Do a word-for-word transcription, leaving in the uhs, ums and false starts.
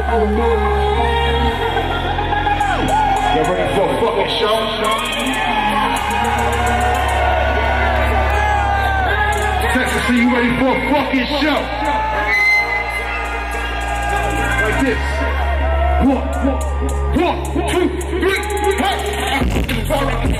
Y'all ready for a fucking show? Texas, are you ready for a fucking show? Like this. One, one, one, two, three, hey!